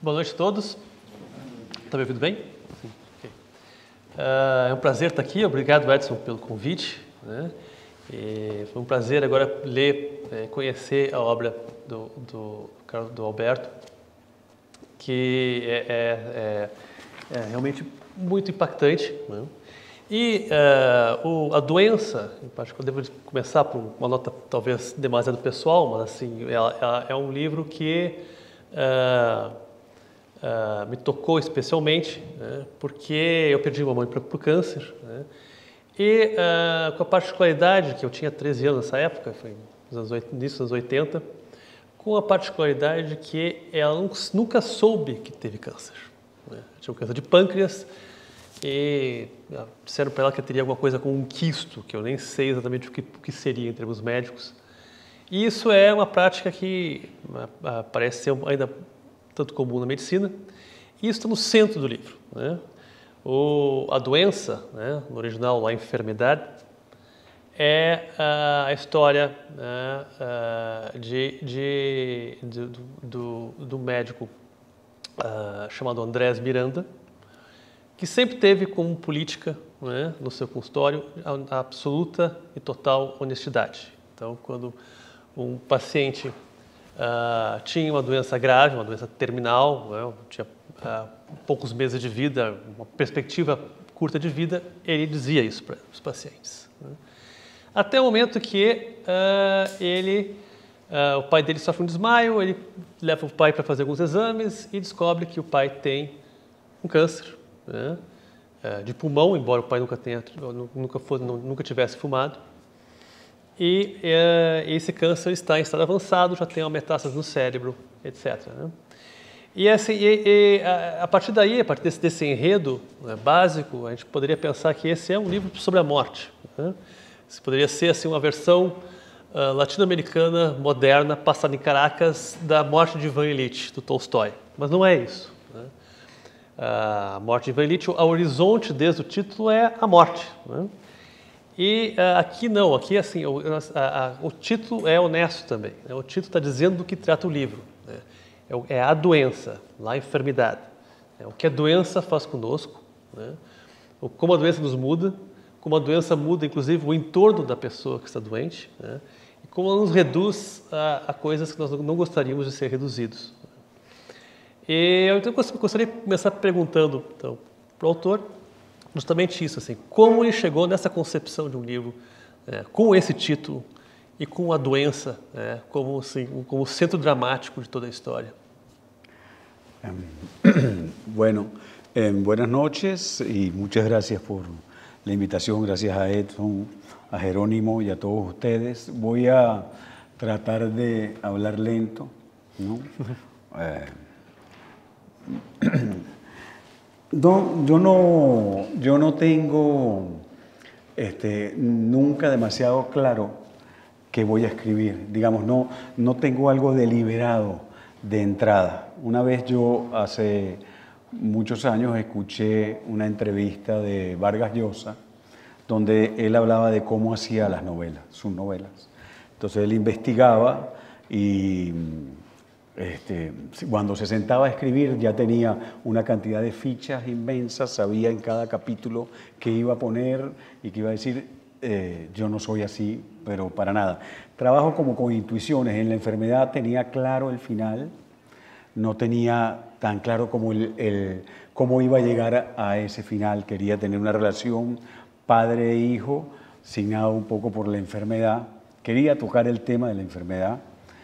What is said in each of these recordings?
Boa noite a todos. Está me ouvindo bem? Sim. Okay. É um prazer estar aqui. Obrigado, Edson, pelo convite. Né? Foi um prazer agora ler, conhecer a obra do Alberto, que é realmente muito impactante. Né? E a doença, em particular, devo começar por uma nota talvez demasiado pessoal, mas assim, ela é um livro que me tocou especialmente, né, porque eu perdi uma mãe por câncer, né, e com a particularidade que eu tinha 13 anos nessa época, foi início dos anos 80, com a particularidade que ela nunca soube que teve câncer. Né, tinha um câncer de pâncreas e disseram para ela que teria alguma coisa com um quisto, que eu nem sei exatamente o que seria em termos médicos. E isso é uma prática que parece ser ainda tanto comum na medicina, e isso está no centro do livro. Né? A doença, né, no original a enfermidade, é a história, né, do médico chamado Andrés Miranda, que sempre teve como política, né, no seu consultório a absoluta e total honestidade. Então, quando um paciente tinha uma doença grave, uma doença terminal, né, tinha poucos meses de vida, uma perspectiva curta de vida, ele dizia isso para os pacientes. Né. Até o momento que o pai dele sofre um desmaio, ele leva o pai para fazer alguns exames e descobre que o pai tem um câncer, né, de pulmão, embora o pai nunca tivesse fumado. E esse câncer está em estado avançado, já tem uma metástase no cérebro, etc. Né? A partir daí, a partir desse enredo, né, básico, a gente poderia pensar que esse é um livro sobre a morte. Né? Isso poderia ser assim, uma versão latino-americana, moderna, passada em Caracas, da Morte de Ivan Ilitch, do Tolstói. Mas não é isso. Né? A Morte de Ivan Ilitch, o horizonte desde o título é a morte. Né? E aqui não, aqui assim, o título é honesto também. Né? O título está dizendo do que trata o livro. Né? É a doença, a enfermidade. O que a doença faz conosco, né? Como a doença nos muda, como a doença muda, inclusive, o entorno da pessoa que está doente, né? E como ela nos reduz a coisas que nós não gostaríamos de ser reduzidos. E eu gostaria de começar perguntando então, para o autor, justamente isso, assim, como ele chegou nessa concepção de um livro com esse título e com a doença como o centro dramático de toda a história. Bueno, buenas noches y muchas gracias por la invitación, gracias a Edson, a Jerónimo y a todos ustedes. Voy a tratar de hablar lento, ¿no? Yo no tengo nunca demasiado claro qué voy a escribir. Digamos, no tengo algo deliberado de entrada. Una vez yo, hace muchos años, escuché una entrevista de Vargas Llosa, donde él hablaba de cómo hacía las novelas, sus novelas. Entonces él investigaba y cuando se sentaba a escribir ya tenía una cantidad de fichas inmensas, sabía en cada capítulo qué iba a poner y qué iba a decir. Yo no soy así, pero para nada. Trabajo como con intuiciones. En la enfermedad tenía claro el final, no tenía tan claro como cómo iba a llegar a ese final. Quería tener una relación padre e hijo, signado un poco por la enfermedad. Quería tocar el tema de la enfermedad,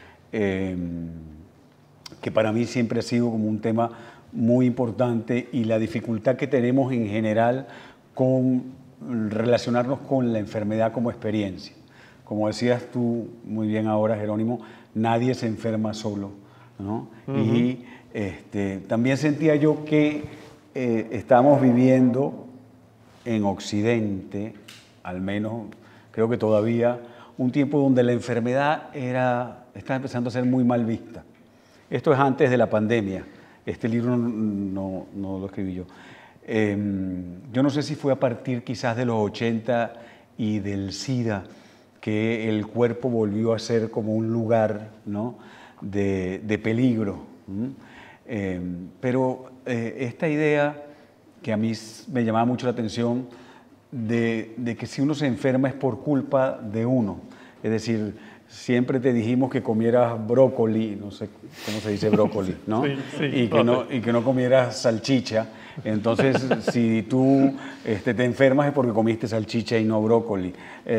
que para mí siempre ha sido como un tema muy importante, y la dificultad que tenemos en general con relacionarnos con la enfermedad como experiencia. Como decías tú muy bien ahora, Jerónimo, nadie se enferma solo, ¿no? Y también sentía yo que estamos viviendo en Occidente, al menos creo que todavía, un tiempo donde la enfermedad está empezando a ser muy mal vista. Esto es antes de la pandemia. Este libro no lo escribí yo. Yo no sé si fue a partir quizás de los 80 y del SIDA que el cuerpo volvió a ser como un lugar, ¿no?, de peligro. Pero esta idea que a mí me llamaba mucho la atención de que si uno se enferma es por culpa de uno. Es decir, siempre te dijimos que comieras brócoli, no sé cómo se dice brócoli, ¿no? Sí, sí, y que no comieras salchicha. Entonces, si tú te enfermas es porque comiste salchicha y no brócoli.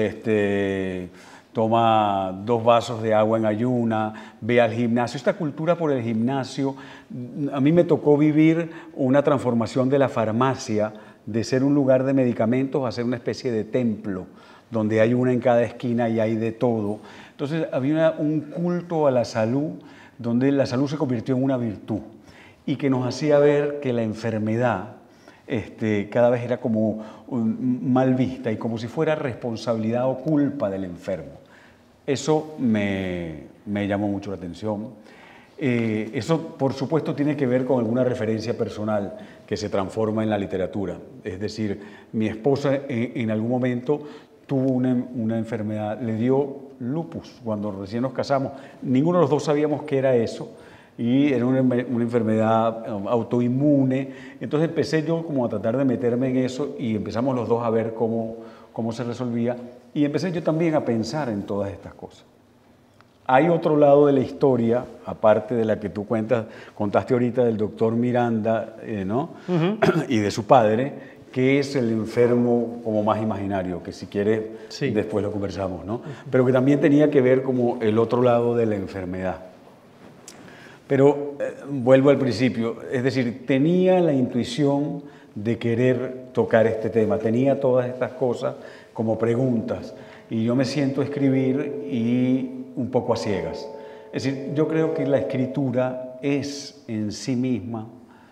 Toma 2 vasos de agua en ayuna, ve al gimnasio. Esta cultura por el gimnasio, a mí me tocó vivir una transformación de la farmacia, de ser un lugar de medicamentos a ser una especie de templo, donde hay una en cada esquina y hay de todo. Entonces había un culto a la salud, donde la salud se convirtió en una virtud y que nos hacía ver que la enfermedad cada vez era como mal vista y como si fuera responsabilidad o culpa del enfermo. Eso me llamó mucho la atención. Eso, por supuesto, tiene que ver con alguna referencia personal que se transforma en la literatura. Es decir, mi esposa en algún momento tuvo una enfermedad, le dio lupus cuando recién nos casamos. Ninguno de los dos sabíamos qué era eso y era una enfermedad autoinmune. Entonces empecé yo como a tratar de meterme en eso y empezamos los dos a ver cómo se resolvía y empecé yo también a pensar en todas estas cosas. Hay otro lado de la historia, aparte de la que tú contaste ahorita del doctor Miranda, ¿no? Y de su padre, que es el enfermo como más imaginario, que si quieres después lo conversamos, ¿no? Pero que también tenía que ver como el otro lado de la enfermedad. Pero vuelvo al principio, es decir, tenía la intuición de querer tocar este tema, tenía todas estas cosas como preguntas, y yo me siento a escribir y un poco a ciegas. Es decir, yo creo que la escritura es en sí misma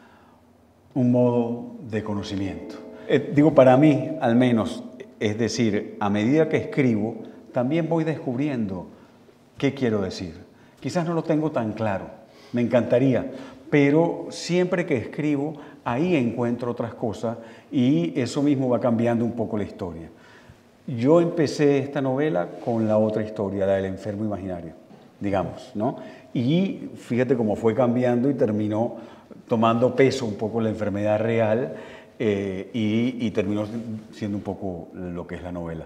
un modo de conocimiento. Digo, para mí, al menos, es decir, a medida que escribo, también voy descubriendo qué quiero decir. Quizás no lo tengo tan claro, me encantaría, pero siempre que escribo, ahí encuentro otras cosas y eso mismo va cambiando un poco la historia. Yo empecé esta novela con la otra historia, la del enfermo imaginario, digamos, ¿no? Y fíjate cómo fue cambiando y terminó tomando peso un poco la enfermedad real y terminó siendo un poco lo que es la novela.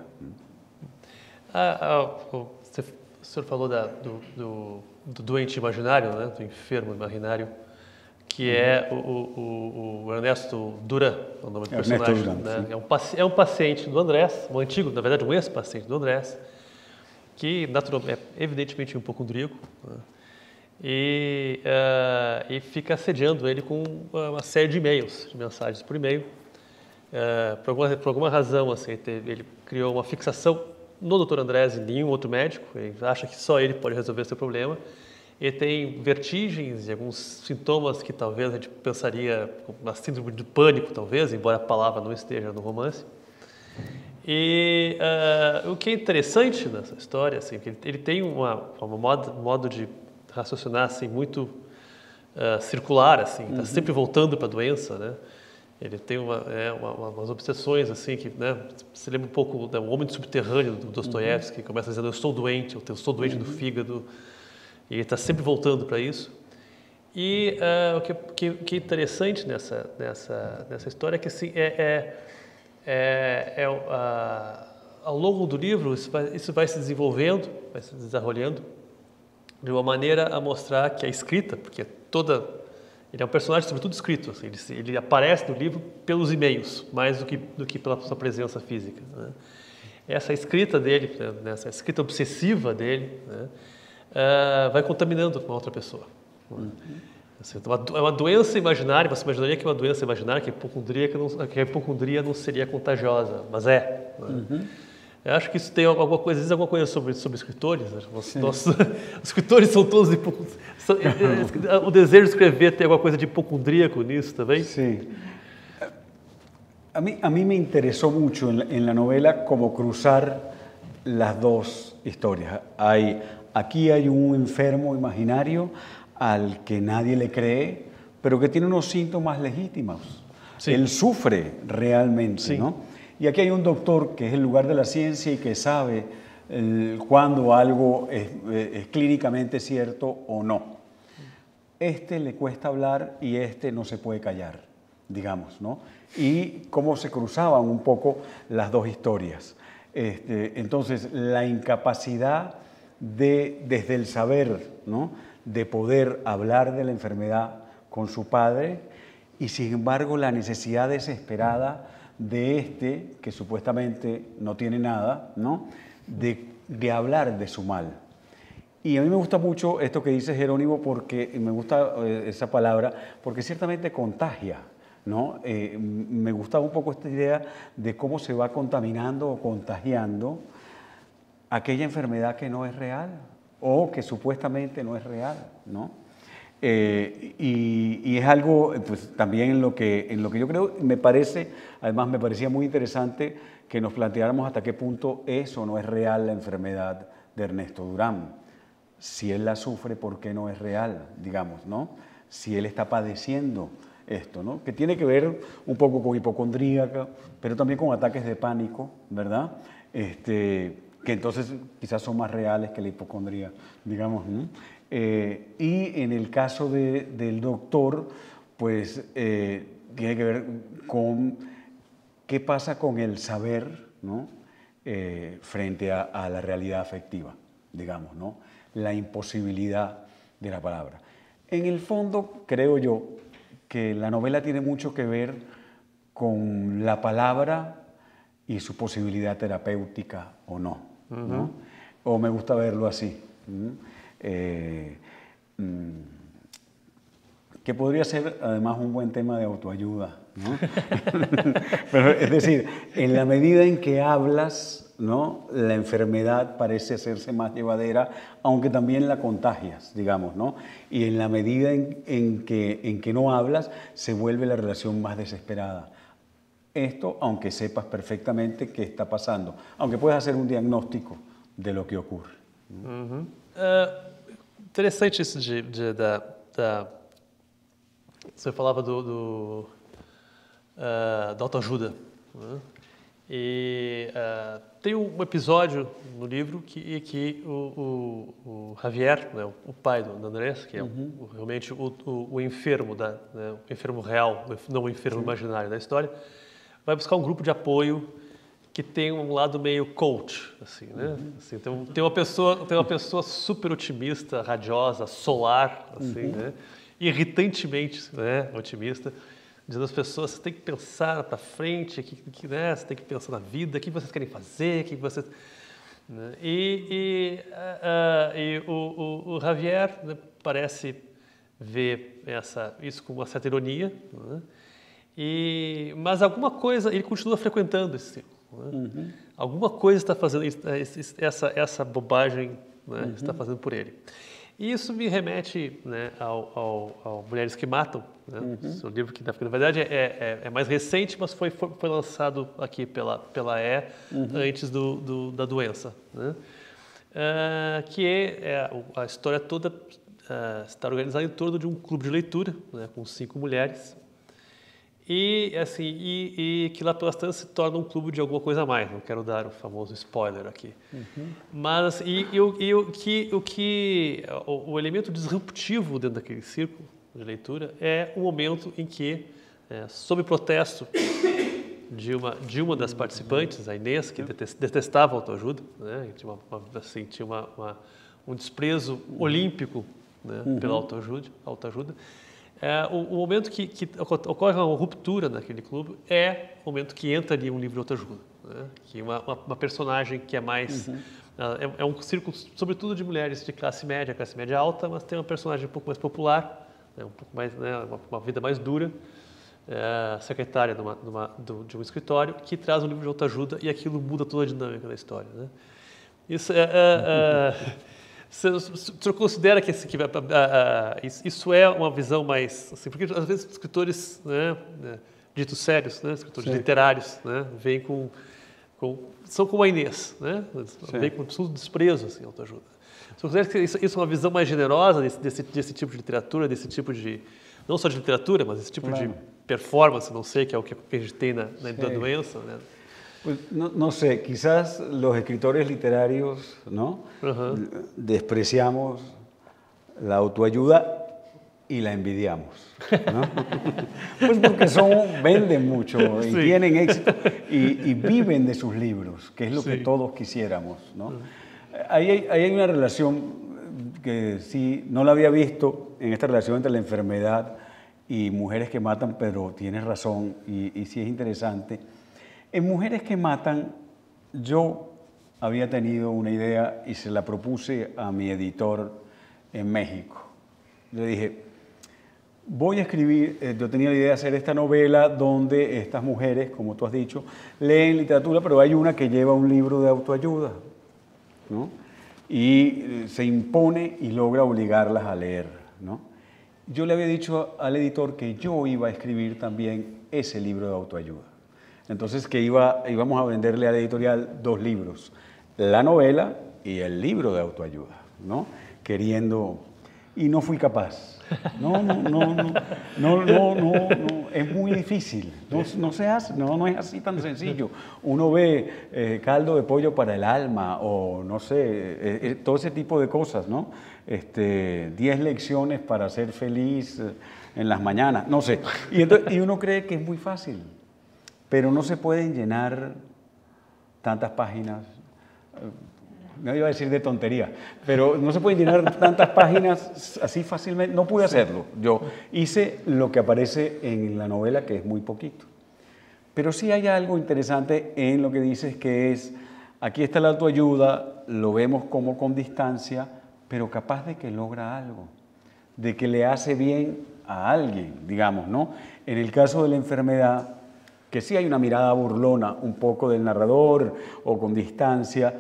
O senhor falou do doente imaginário, né? Do enfermo imaginário, que é o Ernesto Duran, o nome do personagem. Duran, né? É um paciente do Andrés, um antigo, na verdade, um ex-paciente do Andrés, que naturalmente é evidentemente um hipocondríaco, né? E fica assediando ele com uma série de e-mails, de mensagens por e-mail. Por alguma razão, assim, ele criou uma fixação no Dr. Andrés e nenhum outro médico. Ele acha que só ele pode resolver seu problema. Ele tem vertigens e alguns sintomas que talvez a gente pensaria uma síndrome de pânico, talvez, embora a palavra não esteja no romance. E o que é interessante nessa história, assim, que ele tem um modo de raciocinar assim, muito circular, assim, está sempre voltando para a doença, né? Ele tem umas obsessões assim que, né, se lembra um pouco do Homem Subterrâneo do Dostoiévski, que começa dizendo eu estou doente do fígado, e ele está sempre voltando para isso. E o que é interessante nessa história é que assim, ao longo do livro isso vai se desenvolvendo, vai se desarrollando de uma maneira a mostrar que a escrita, porque ele é um personagem sobretudo escrito, assim, ele aparece no livro pelos e-mails, mais do que pela sua presença física, né? Essa escrita dele, né, essa escrita obsessiva dele, né, vai contaminando uma outra pessoa. Assim, é uma doença imaginária, você imaginaria que é uma doença imaginária, que a hipocondria não seria contagiosa, mas é. Né? Eu acho que isso tem alguma coisa, diz alguma coisa sobre escritores. Né? Os escritores são todos o desejo de escrever tem alguma coisa de hipocondríaco nisso também? Sí. A mí me interesó mucho en la novela como cruzar las dos historias. Aquí hay un enfermo imaginario al que nadie le cree, pero que tiene unos síntomas legítimos. Sí. Él sufre realmente, sí, ¿no? Y aquí hay un doctor que es el lugar de la ciencia y que sabe cuándo algo es clínicamente cierto o no. este le cuesta hablar y este no se puede callar, digamos, ¿no? Y cómo se cruzaban un poco las dos historias. Entonces, la incapacidad desde el saber, ¿no?, de poder hablar de la enfermedad con su padre, y sin embargo la necesidad desesperada de este, que supuestamente no tiene nada, ¿no?, de hablar de su mal. Y a mí me gusta mucho esto que dice Jerónimo, porque me gusta esa palabra, porque ciertamente contagia, ¿no? Me gusta un poco esta idea de cómo se va contaminando o contagiando aquella enfermedad que no es real o que supuestamente no es real, ¿no? Y es algo, pues, también en lo que yo creo, además me parecía muy interesante que nos planteáramos hasta qué punto es o no es real la enfermedad de Ernesto Durán. Si él la sufre, ¿por qué no es real, digamos, ¿no? Si él está padeciendo esto, ¿no?, que tiene que ver un poco con hipocondríaca, pero también con ataques de pánico, ¿verdad? Que entonces quizás son más reales que la hipocondría, digamos, ¿no? Y en el caso del doctor, pues tiene que ver con qué pasa con el saber, ¿no?, frente a la realidad afectiva, digamos, ¿no?, la imposibilidad de la palabra. En el fondo, creo yo que la novela tiene mucho que ver con la palabra y su posibilidad terapéutica o no, ¿no? O me gusta verlo así. Que podría ser además un buen tema de autoayuda, ¿no? Pero, es decir, en la medida en que hablas, ¿no?, la enfermedad parece hacerse más llevadera, aunque también la contagias, digamos, ¿no? Y en la medida en que no hablas, se vuelve la relación más desesperada. Esto, aunque sepas perfectamente qué está pasando, aunque puedas hacer un diagnóstico de lo que ocurre. Interessante isso você falava da autoajuda, né? E tem um episódio no livro que o Javier, né, o pai do Andrés, que é realmente o enfermo, né, o enfermo real, não o enfermo imaginário da história, vai buscar um grupo de apoio que tem um lado meio coach, assim, né? Assim, tem uma pessoa super otimista, radiosa, solar, assim, né? Irritantemente, né, otimista, dizendo às pessoas: você tem que pensar para frente, né, você tem que pensar na vida, o que vocês querem fazer, né? E o Javier, né, parece ver isso com uma certa ironia, né? Mas alguma coisa, ele continua frequentando esse círculo, né? Alguma coisa está fazendo essa bobagem, né, está fazendo por ele. E isso me remete, né, ao Mulheres que Matam, né? Esse livro que, na verdade, é mais recente, mas foi lançado aqui pela antes da doença, né? Que a história toda está organizada em torno de um clube de leitura, né, com 5 mulheres. E que lá pelas tantas se torna um clube de alguma coisa a mais. Não quero dar o famoso spoiler aqui. Mas o elemento disruptivo dentro daquele círculo de leitura é o momento em que, sob protesto de uma das participantes, a Inês, que detestava a autoajuda, né, tinha um desprezo olímpico, né, pela autoajuda. O momento que ocorre uma ruptura naquele clube é o momento que entra ali um livro de autoajuda, né? Que uma personagem que é mais... É um círculo, sobretudo, de mulheres de classe média alta, mas tem uma personagem um pouco mais popular, né? Um pouco mais, né, uma vida mais dura, secretária de um escritório, que traz um livro de autoajuda e aquilo muda toda a dinâmica da história, né? Isso Você considera que isso é uma visão mais... Assim, porque às vezes escritores, né, ditos sérios, né, escritores literários, né, vêm são como a Inês, né, vêm com absoluto desprezo, assim, autoajuda. Você considera que isso é uma visão mais generosa desse tipo de literatura, desse tipo de... Não só de literatura, mas esse tipo de performance, não sei, que é o que a gente tem na doença, né? Pues no sé, quizás los escritores literarios, ¿no?, despreciamos la autoayuda y la envidiamos, ¿no? Pues porque venden mucho y tienen éxito y viven de sus libros, que es lo que todos quisiéramos, ¿no? Ahí hay una relación que sí, no la había visto en esta relación entre la enfermedad y mujeres que matan, pero tienes razón y sí es interesante. En Mujeres que Matan, yo había tenido una idea y se la propuse a mi editor en México. Le dije, voy a escribir, yo tenía la idea de hacer esta novela donde estas mujeres, como tú has dicho, leen literatura, pero hay una que lleva un libro de autoayuda, ¿no? Y se impone y logra obligarlas a leer, ¿no? Yo le había dicho al editor que yo iba a escribir también ese libro de autoayuda. Entonces que íbamos a venderle a la editorial 2 libros, la novela y el libro de autoayuda, ¿no? Y no fui capaz. No, es muy difícil, no se hace, no es así tan sencillo. Uno ve caldo de pollo para el alma o no sé, todo ese tipo de cosas, ¿no? 10 lecciones para ser feliz en las mañanas, no sé. Y uno cree que es muy fácil, pero no se pueden llenar tantas páginas. No iba a decir de tontería, pero no se pueden llenar tantas páginas así fácilmente. No pude hacerlo. Yo hice lo que aparece en la novela, que es muy poquito. Pero sí hay algo interesante en lo que dices, que es, aquí está la autoayuda, lo vemos como con distancia, pero capaz de que logra algo, de que le hace bien a alguien, digamos, ¿no? En el caso de la enfermedad, que sí hay una mirada burlona un poco del narrador o con distancia,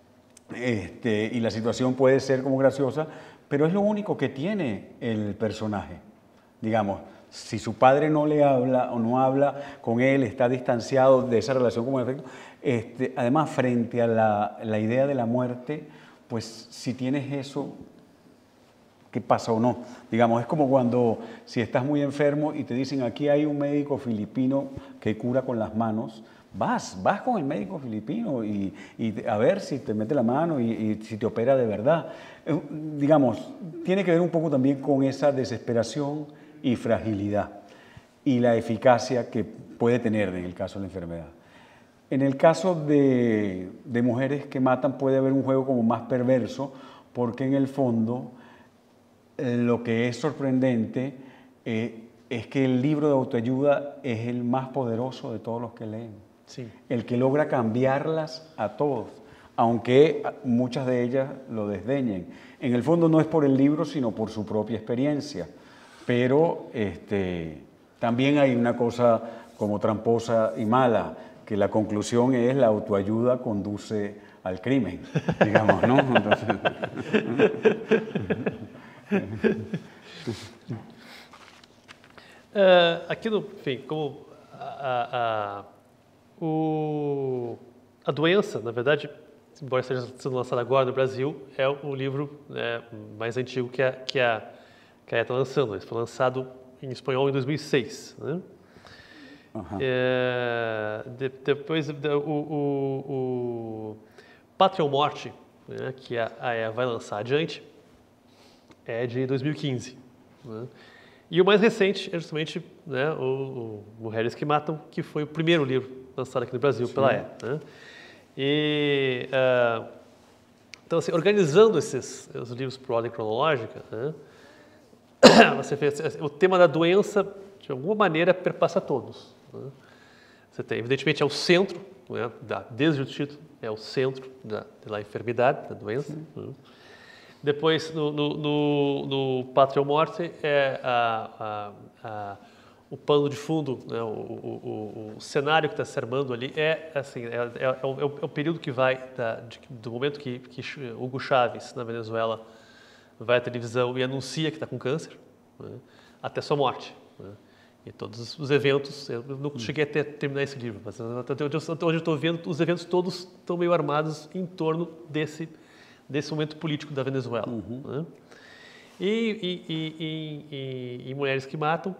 y la situación puede ser como graciosa, pero es lo único que tiene el personaje. Digamos, si su padre no le habla o no habla con él, está distanciado de esa relación como efecto, además frente a la idea de la muerte, pues si tienes eso, ¿qué pasa o no? Digamos, es como cuando si estás muy enfermo y te dicen aquí hay un médico filipino que cura con las manos, vas con el médico filipino y a ver si te mete la mano y si te opera de verdad. Digamos, tiene que ver un poco también con esa desesperación y fragilidad y la eficacia que puede tener en el caso de la enfermedad. En el caso de Mujeres que Matan puede haber un juego como más perverso, porque en el fondo lo que es sorprendente es que el libro de autoayuda es el más poderoso de todos los que leen. Sí. El que logra cambiarlas a todos, aunque muchas de ellas lo desdeñen. En el fondo no es por el libro, sino por su propia experiencia. Pero también hay una cosa como tramposa y mala, que la conclusión es la autoayuda conduce al crimen, digamos, ¿no? Entonces, aquilo, enfim, como a doença, na verdade, embora esteja sendo lançado agora no Brasil, é o livro mais antigo que a ETA está lançando. Ele foi lançado em espanhol em 2006. Né? Uhum. Depois, o Pátria ou Morte, né, que a ETA vai lançar adiante, é de 2015. Né? E o mais recente é justamente, né, o Mulheres que Matam, que foi o primeiro livro lançado aqui no Brasil pela ETA. Né? E, então, assim, organizando os livros por ordem cronológica, né, você vê, o tema da doença, de alguma maneira, perpassa todos. Né? Você tem, evidentemente, é o centro, né, desde o título, é o centro da enfermidade, da doença. Né? Depois, no Pátria ou Morte, é o pano de fundo, né, o cenário que está se armando ali é o período que vai do momento que Hugo Chávez, na Venezuela, vai à televisão e anuncia que está com câncer, né, até sua morte. Né, e todos os eventos, eu não cheguei até terminar esse livro, mas até onde eu estou vendo, os eventos todos estão meio armados em torno desse momento político da Venezuela. Uhum. Né? E em Mulheres que Matam,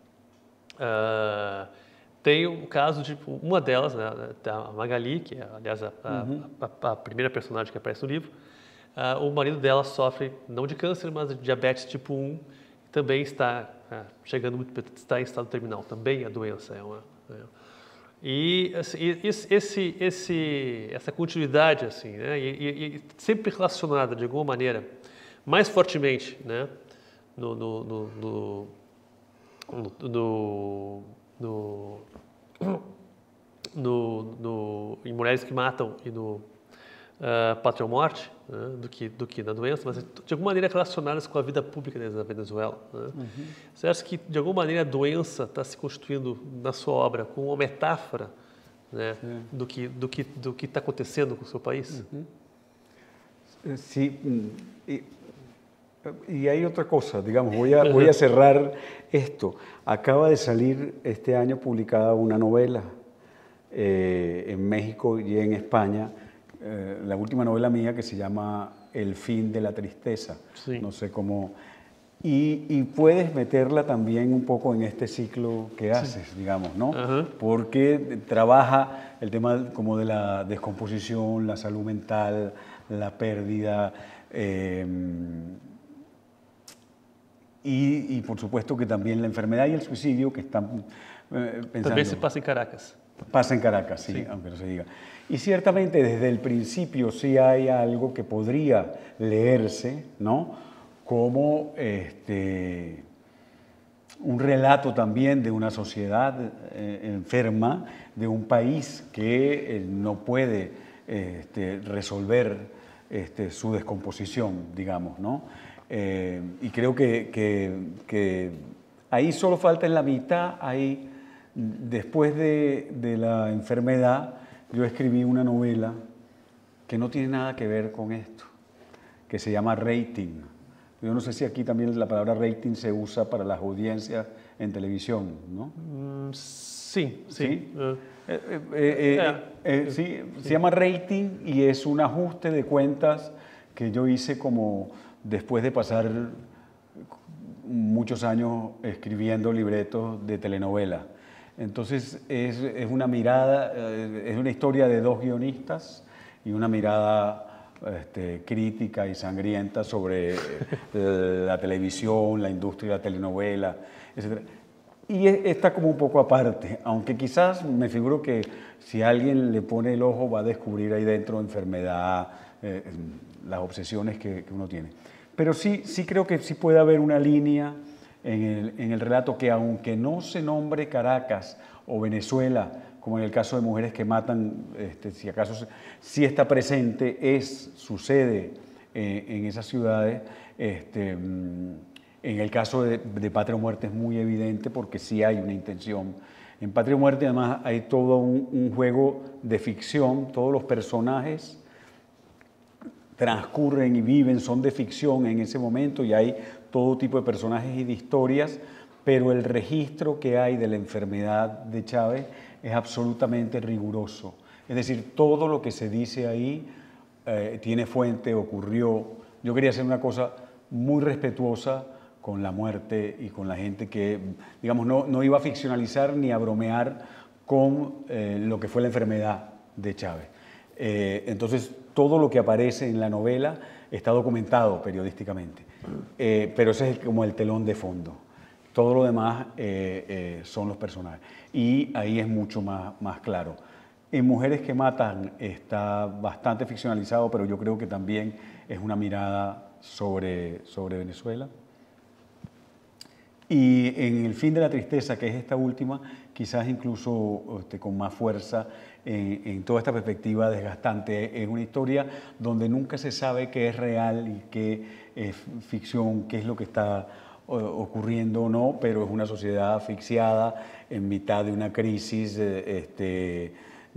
tem o caso de uma delas, né, a Magali, que é, aliás, a primeira personagem que aparece no livro. O marido dela sofre, não de câncer, mas de diabetes tipo 1, também está chegando muito, está em estado terminal, também a doença E assim, essa continuidade assim, né, e sempre relacionada de alguma maneira mais fortemente, né, em Mulheres que Matam e no Pátria ou Morte, né, do que na doença, mas de alguma maneira relacionadas com a vida pública da Venezuela. Né? Você acha que de alguma maneira a doença está se constituindo na sua obra como uma metáfora, né, do que está acontecendo com o seu país? Sí, y hay otra cosa, digamos, voy a cerrar esto. Acaba de salir este año publicada una novela en México y en España, la última novela mía que se llama El fin de la tristeza. Sí. No sé cómo... Y puedes meterla también un poco en este ciclo que haces, digamos, ¿no? Porque trabaja el tema como de la descomposición, la salud mental, la pérdida, y por supuesto que también la enfermedad y el suicidio que están pensando. También se pasa en Caracas. Pasa en Caracas, sí, aunque no se diga. Y ciertamente desde el principio sí hay algo que podría leerse, ¿no? Como un relato también de una sociedad enferma, de un país que no puede resolver su descomposición, digamos, ¿no? Y creo que ahí solo falta en la mitad, ahí, después de la enfermedad, yo escribí una novela que no tiene nada que ver con esto, que se llama Rating. Yo no sé si aquí también la palabra rating se usa para las audiencias en televisión, ¿no? Sí, sí. Sí, se llama Rating y es un ajuste de cuentas que yo hice como después de pasar muchos años escribiendo libretos de telenovela. Entonces es una mirada, es una historia de dos guionistas y una mirada crítica y sangrienta sobre la televisión, la industria de la telenovela, etc. Y está como un poco aparte, aunque quizás me figuro que si alguien le pone el ojo va a descubrir ahí dentro enfermedad, las obsesiones que uno tiene. Pero sí creo que sí puede haber una línea en el relato que aunque no se nombre Caracas o Venezuela, como en el caso de Mujeres que Matan, si acaso sí está presente, sucede en esas ciudades. En el caso de Patria o Muerte es muy evidente porque sí hay una intención. En Patria o Muerte además hay todo un juego de ficción, todos los personajes transcurren y viven, son de ficción en ese momento y hay todo tipo de personajes y de historias, pero el registro que hay de la enfermedad de Chávez es absolutamente riguroso. Es decir, todo lo que se dice ahí tiene fuente, ocurrió. Yo quería hacer una cosa muy respetuosa con la muerte y con la gente que, digamos, no iba a ficcionalizar ni a bromear con lo que fue la enfermedad de Chávez. Entonces, todo lo que aparece en la novela está documentado periodísticamente, pero ese es como el telón de fondo. Todo lo demás son los personajes. Y ahí es mucho más claro. En Mujeres que Matan está bastante ficcionalizado, pero yo creo que también es una mirada sobre Venezuela. Y en El fin de la tristeza, que es esta última, quizás incluso con más fuerza en toda esta perspectiva desgastante. Es una historia donde nunca se sabe qué es real y qué es ficción, qué es lo que está ocurriendo o no, pero es una sociedad asfixiada en mitad de una crisis de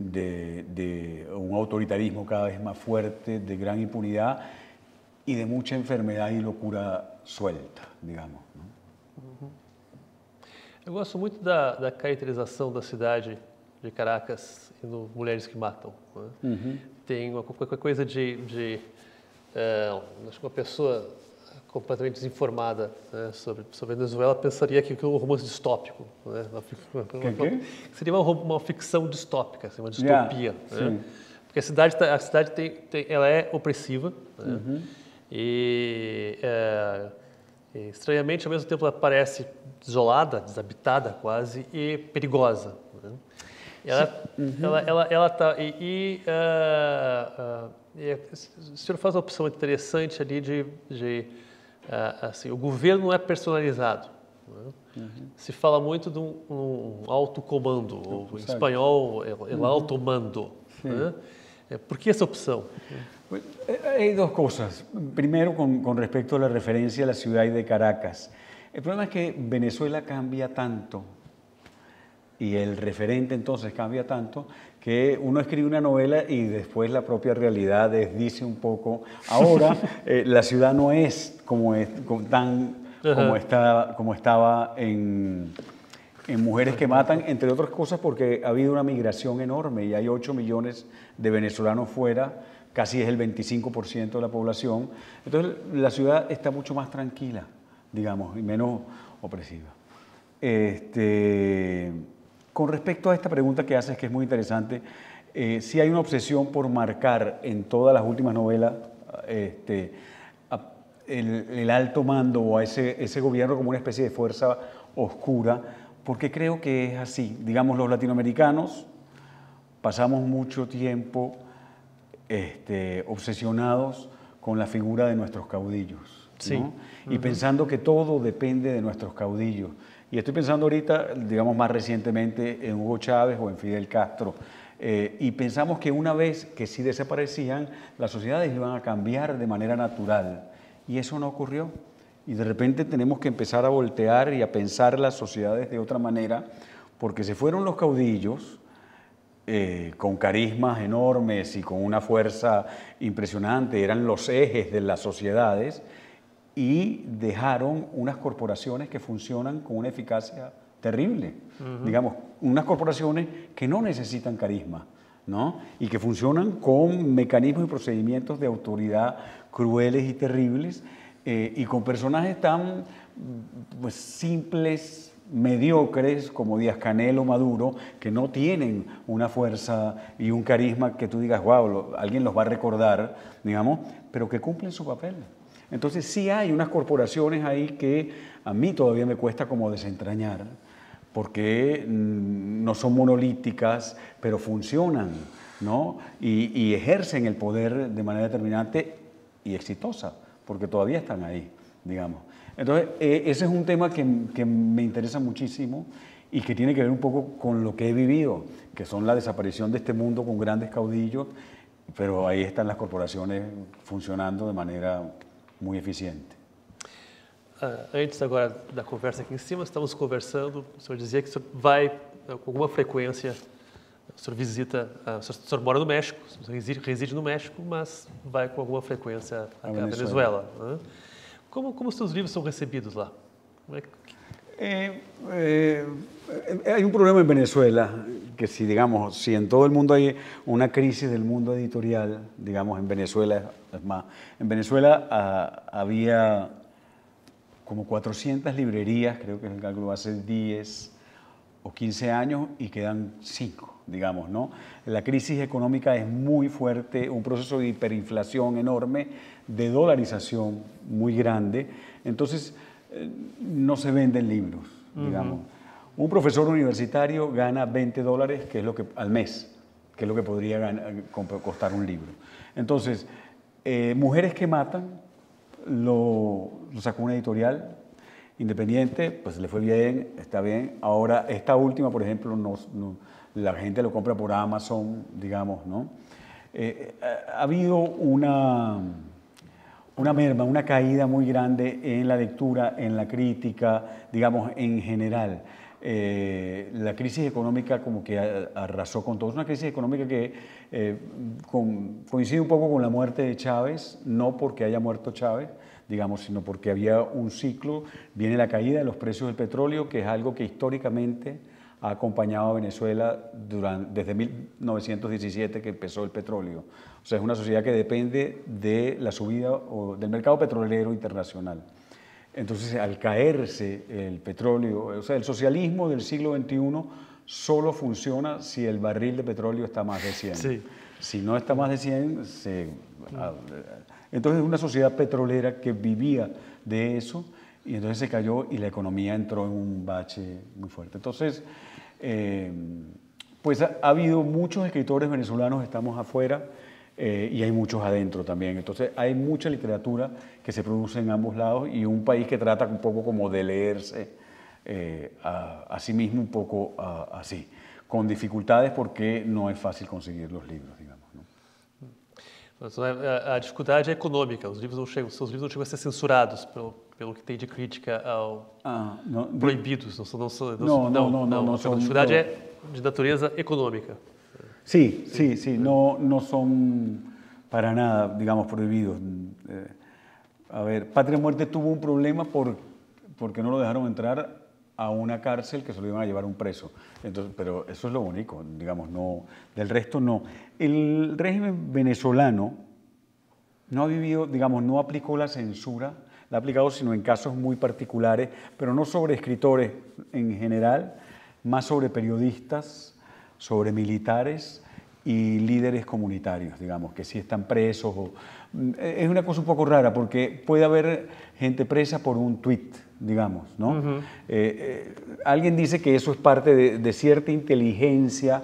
un autoritarismo cada vez más fuerte, de gran impunidad y de mucha enfermedad y locura suelta, digamos, ¿no? Eu gosto muito da caracterização da cidade de Caracas no Mulheres que Matam. Né? Tem qualquer coisa acho que uma pessoa completamente desinformada, né, sobre Venezuela pensaria que é um romance distópico. Né? Seria uma ficção distópica, assim, uma distopia. Né? Porque a cidade ela é opressiva, né? E E, estranhamente, ao mesmo tempo, ela parece isolada, desabitada quase e perigosa. Né? Ela tá o senhor faz uma opção interessante ali assim, o governo não é personalizado. Né? Se fala muito de um alto comando, ou em espanhol, el alto mando. Né? ¿Por qué esa opción? Pues, hay dos cosas. Primero, con respecto a la referencia a la ciudad de Caracas. El problema es que Venezuela cambia tanto y el referente entonces cambia tanto que uno escribe una novela y después la propia realidad desdice un poco. Ahora la ciudad no es como estaba en Mujeres que Matan, entre otras cosas porque ha habido una migración enorme y hay 8 millones de venezolanos fuera, casi es el 25% de la población. Entonces la ciudad está mucho más tranquila, digamos, y menos opresiva. Con respecto a esta pregunta que haces, que es muy interesante, sí hay una obsesión por marcar en todas las últimas novelas el alto mando o a ese gobierno como una especie de fuerza oscura, porque creo que es así. Digamos, los latinoamericanos pasamos mucho tiempo obsesionados con la figura de nuestros caudillos, sí. ¿no? Y pensando que todo depende de nuestros caudillos. Y estoy pensando ahorita, digamos más recientemente, en Hugo Chávez o en Fidel Castro. Y pensamos que una vez que sí desaparecían, las sociedades iban a cambiar de manera natural. Y eso no ocurrió. Y de repente tenemos que empezar a voltear y a pensar las sociedades de otra manera, porque se fueron los caudillos con carismas enormes y con una fuerza impresionante, eran los ejes de las sociedades, y dejaron unas corporaciones que funcionan con una eficacia terrible. Digamos, unas corporaciones que no necesitan carisma, ¿no? Y que funcionan con mecanismos y procedimientos de autoridad crueles y terribles, y con personajes tan pues, simples, mediocres como Díaz-Canel o Maduro, que no tienen una fuerza y un carisma que tú digas, wow, alguien los va a recordar, digamos, pero que cumplen su papel. Entonces sí hay unas corporaciones ahí que a mí todavía me cuesta como desentrañar, porque no son monolíticas, pero funcionan, ¿no? Y ejercen el poder de manera determinante y exitosa, porque todavía están ahí, digamos. Entonces, ese es un tema que me interesa muchísimo y que tiene que ver un poco con lo que he vivido, que son la desaparición de este mundo con grandes caudillos, pero ahí están las corporaciones funcionando de manera muy eficiente. Antes agora da conversa aqui em cima, estamos conversando, o senhor dizia que o senhor vai com alguma frequência, o senhor visita, o senhor mora no México, o senhor reside no México, mas vai com alguma frequência à Venezuela. Né? Como os seus livros são recebidos lá? Hay un problema en Venezuela, que si en todo el mundo hay una crisis del mundo editorial, digamos en Venezuela, es más, en Venezuela había como 400 librerías, creo que es el cálculo hace 10 o 15 años y quedan 5, digamos, ¿no? La crisis económica es muy fuerte, un proceso de hiperinflación enorme, de dolarización muy grande, entonces no se venden libros, digamos. Un profesor universitario gana $20, que es lo que, al mes, que es lo que podría costar un libro. Entonces, Mujeres que Matan lo sacó una editorial independiente, pues le fue bien, está bien. Ahora, esta última, por ejemplo, la gente lo compra por Amazon, digamos, ¿no? Ha habido una merma, una caída muy grande en la lectura, en la crítica, digamos, en general. La crisis económica como que arrasó con todo. Es una crisis económica que coincide un poco con la muerte de Chávez, no porque haya muerto Chávez, digamos, sino porque había un ciclo. Viene la caída de los precios del petróleo, que es algo que históricamente ha acompañado a Venezuela desde 1917 que empezó el petróleo. O sea, es una sociedad que depende de la subida del mercado petrolero internacional. Entonces, al caerse el petróleo, o sea, el socialismo del siglo XXI solo funciona si el barril de petróleo está más de 100. Sí. Si no está más de 100, entonces es una sociedad petrolera que vivía de eso y entonces se cayó y la economía entró en un bache muy fuerte. Entonces, pues ha habido muchos escritores venezolanos, estamos afuera, y hay muchos adentro también. Entonces hay mucha literatura que se produce en ambos lados y un país que trata un poco como de leerse a sí mismo un poco así, con dificultades porque no es fácil conseguir los libros, digamos, ¿no? Mas a dificuldade é econômica. Os livros não chegam, seus livros não chegam a ser censurados pelo que tem de crítica ao proibidos. Não. A dificuldade é de natureza econômica. Sí, no son para nada, digamos, prohibidos. A ver, Patria Muerte tuvo un problema porque no lo dejaron entrar a una cárcel que se lo iban a llevar un preso. Entonces, pero eso es lo único, digamos, no, del resto no. El régimen venezolano no ha vivido, digamos, no aplicó la censura, la ha aplicado sino en casos muy particulares, pero no sobre escritores en general, más sobre periodistas, sobre militares y líderes comunitarios, digamos, que sí están presos. Es una cosa un poco rara porque puede haber gente presa por un tuit, digamos, ¿no? Alguien dice que eso es parte de cierta inteligencia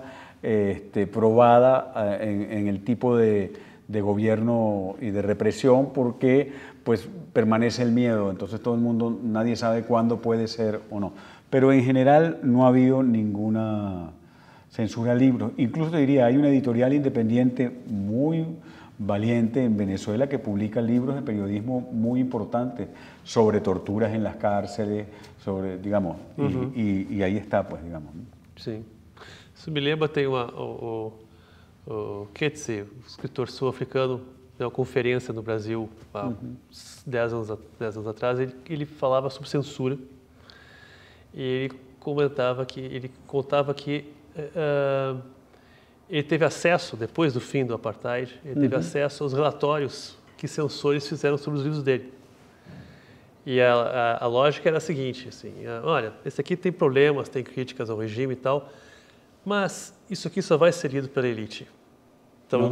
probada en el tipo de gobierno y de represión porque pues permanece el miedo, entonces todo el mundo, nadie sabe cuándo puede ser o no. Pero en general no ha habido ninguna censura a libros. Incluso te diría, hay una editorial independiente muy valiente en Venezuela que publica libros de periodismo muy importantes sobre torturas en las cárceles, sobre, digamos, y ahí está, pues, digamos. Sim. Isso me lembra, tem o Coetzee, o escritor sul-africano, deu uma conferência no Brasil há 10 anos atrás, ele falava sobre censura e ele contava que ele teve acesso, depois do fim do apartheid, ele teve acesso aos relatórios que censores fizeram sobre os livros dele. E a lógica era a seguinte, assim, olha, esse aqui tem problemas, tem críticas ao regime e tal, mas isso aqui só vai ser lido pela elite. Então,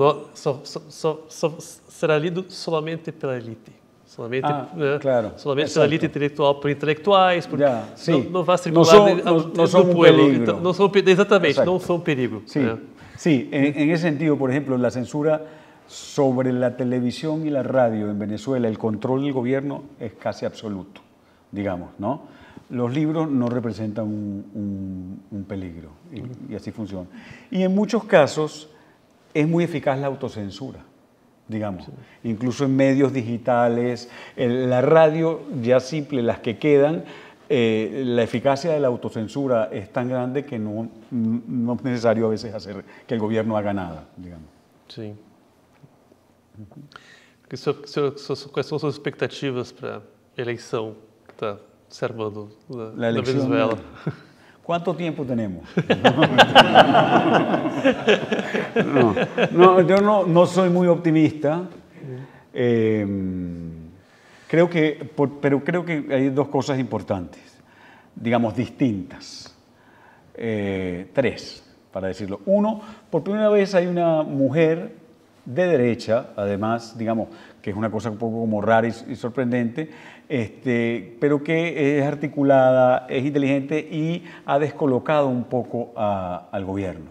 será lido somente pela elite. Solamente, claro, solamente pela elite intelectual, por intelectuais, não vai circular no son un peligro. Então, exatamente, exacto. Não são um perigo. Sí, sí, en ese sentido, por ejemplo, la censura sobre la televisión y la radio en Venezuela, el control del gobierno es casi absoluto, digamos, ¿no? Los libros no representan un peligro y así funciona. Y en muchos casos es muy eficaz la autocensura, digamos, incluso en medios digitales, la radio ya simple, las que quedan, la eficacia de la autocensura es tan grande que no es necesario a veces hacer que el gobierno haga nada, digamos. Sí. Quais são suas expectativas para a eleição que está se armando na Venezuela? ¿Cuánto tiempo tenemos? Yo no soy muy optimista. Pero creo que hay dos cosas importantes, digamos, distintas. Tres, para decirlo. Uno, por primera vez hay una mujer de derecha, además, digamos, que es una cosa un poco como rara y sorprendente, pero que es articulada, es inteligente y ha descolocado un poco al gobierno.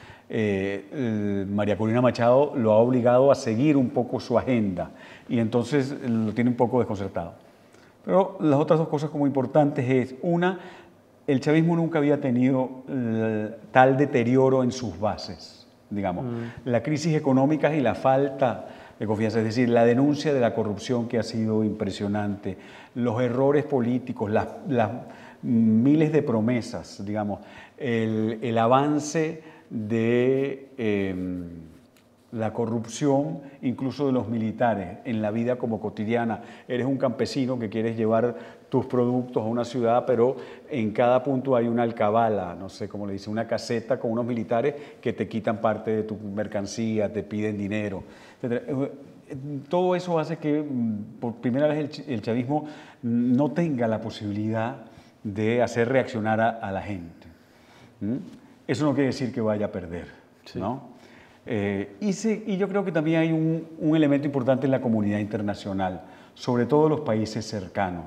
María Corina Machado lo ha obligado a seguir un poco su agenda y entonces lo tiene un poco desconcertado. Pero las otras dos cosas como importantes es, una, el chavismo nunca había tenido tal deterioro en sus bases, digamos. La crisis económica y la falta de confianza, es decir, la denuncia de la corrupción que ha sido impresionante, los errores políticos, las miles de promesas, digamos, el avance de la corrupción, incluso de los militares, en la vida como cotidiana. Eres un campesino que quieres llevar tus productos a una ciudad, pero en cada punto hay una alcabala, no sé cómo le dice, una caseta con unos militares que te quitan parte de tu mercancía, te piden dinero, etc. Todo eso hace que por primera vez el chavismo no tenga la posibilidad de hacer reaccionar a la gente. Eso no quiere decir que vaya a perder, ¿no? Y yo creo que también hay un elemento importante en la comunidad internacional, sobre todo los países cercanos,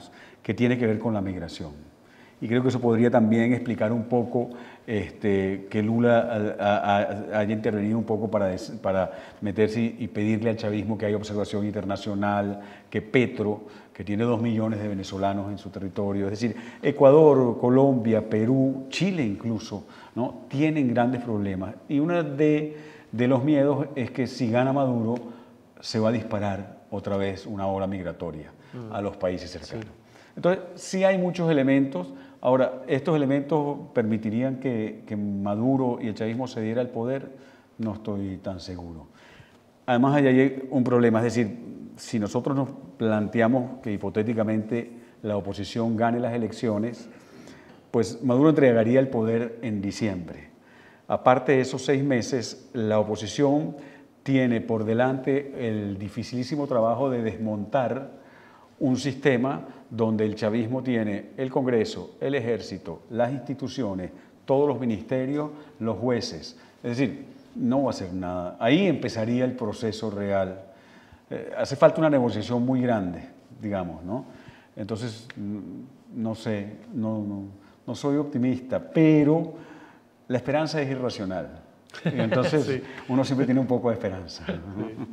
que tiene que ver con la migración. Y creo que eso podría también explicar un poco que Lula haya intervenido un poco para meterse y pedirle al chavismo que haya observación internacional, que Petro, que tiene 2 millones de venezolanos en su territorio, es decir, Ecuador, Colombia, Perú, Chile incluso, ¿no?, tienen grandes problemas. Y uno de los miedos es que si gana Maduro, se va a disparar otra vez una ola migratoria a los países cercanos. Sí. Entonces, sí hay muchos elementos. Ahora, ¿estos elementos permitirían que Maduro y el chavismo se diera el poder? No estoy tan seguro. Además, hay un problema, es decir, si nosotros nos planteamos que hipotéticamente la oposición gane las elecciones, pues Maduro entregaría el poder en diciembre. Aparte de esos 6 meses, la oposición tiene por delante el dificilísimo trabajo de desmontar un sistema donde el chavismo tiene el Congreso, el Ejército, las instituciones, todos los ministerios, los jueces. Es decir, no va a hacer nada. Ahí empezaría el proceso real. Hace falta una negociación muy grande, digamos, ¿no? Entonces, no sé, no soy optimista, pero la esperanza es irracional. Y entonces sí, uno siempre tiene un poco de esperanza, ¿no? Sí.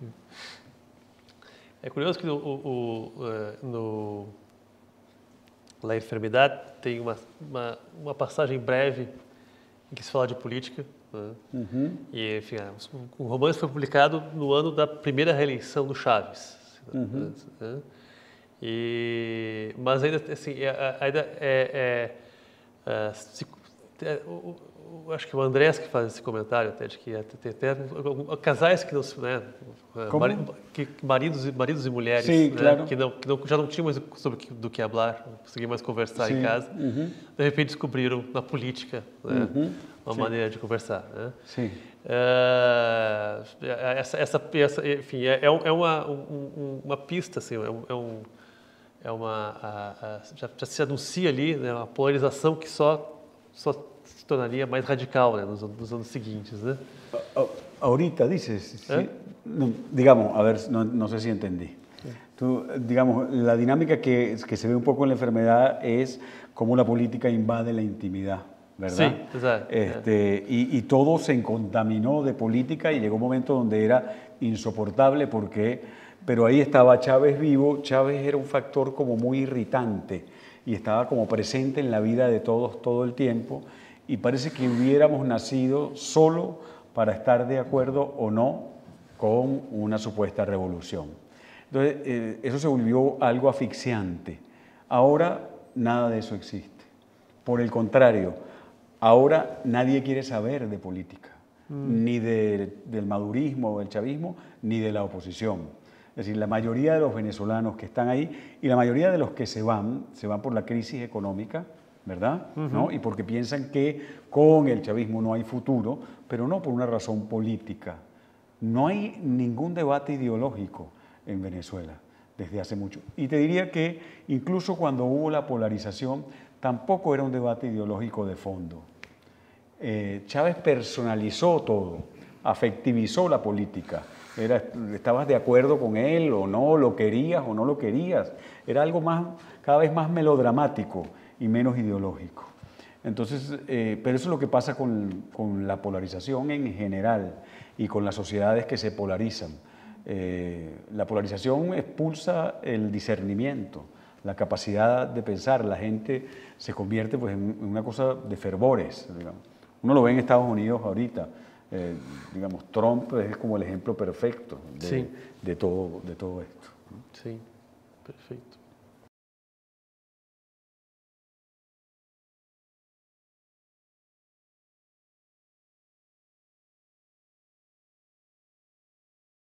É curioso que La Enfermidade tem uma passagem breve em que se fala de política, né? E, enfim, o romance foi publicado no ano da primeira reeleição do Chaves. Né? Mas ainda, assim, acho que o Andrés que faz esse comentário até de que até casais que não, né, maridos e mulheres, sim, né, claro, que já não tinham mais do que falar, não conseguiam mais conversar em casa, de repente descobriram na política, né, uma maneira de conversar, né? Sim. Enfim, uma pista, assim, já se anuncia ali, né, uma polarização que só se tornaria mais radical, né, nos anos seguintes, né? Ahorita dices, no, digamos, a ver, no sé si entendí. Tú, digamos, la dinámica que se ve un poco en La Enfermedad es cómo la política invade la intimidad, ¿verdad? Sí, exacto. Y todo se contaminó de política y llegó un momento donde era insoportable pero ahí estaba Chávez vivo. Chávez era un factor como muy irritante y estaba como presente en la vida de todos todo el tiempo, y parece que hubiéramos nacido solo para estar de acuerdo o no con una supuesta revolución. Entonces, eso se volvió algo asfixiante. Ahora nada de eso existe. Por el contrario, ahora nadie quiere saber de política, ni del madurismo o del chavismo, ni de la oposición. Es decir, la mayoría de los venezolanos que están ahí y la mayoría de los que se van por la crisis económica, ¿verdad? ¿No? Y porque piensan que con el chavismo no hay futuro, pero no por una razón política. No hay ningún debate ideológico en Venezuela desde hace mucho. Y te diría que incluso cuando hubo la polarización, tampoco era un debate ideológico de fondo. Chávez personalizó todo, afectivizó la política. ¿Estabas de acuerdo con él o no? ¿Lo querías o no lo querías? Era algo cada vez más melodramático y menos ideológico. Entonces, pero eso es lo que pasa con la polarización en general y con las sociedades que se polarizan. La polarización expulsa el discernimiento, la capacidad de pensar. La gente se convierte, pues, en una cosa de fervores, digamos. Uno lo ve en Estados Unidos ahorita. Digamos, Trump es como el ejemplo perfecto de todo esto. Sí, perfecto.